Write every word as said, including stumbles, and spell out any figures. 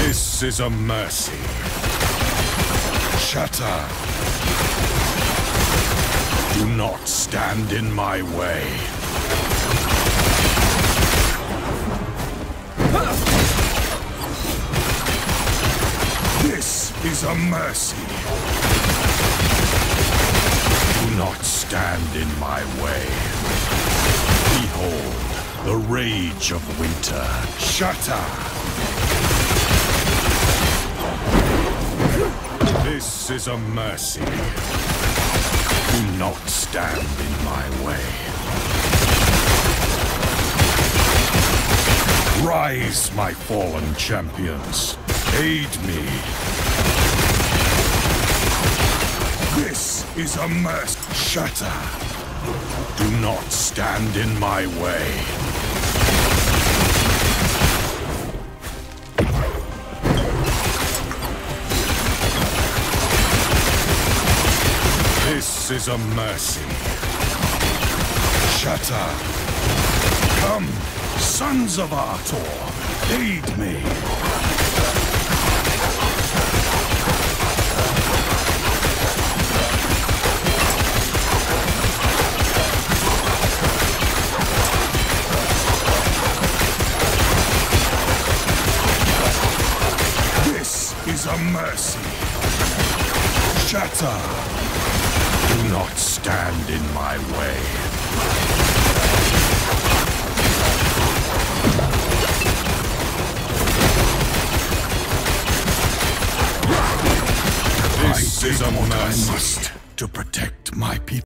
This is a mercy. Shatter. Do not stand in my way. This is a mercy. Do not stand in my way. Behold the rage of winter. Shatter. This is a mercy. Do not stand in my way. Rise, my fallen champions. Aid me. This is a mercy. Shatter. Do not stand in my way. This is a mercy. Shatter. Come, sons of Artor, aid me. This is a mercy. Shatter. Do not stand in my way. This is a mercy to protect my people.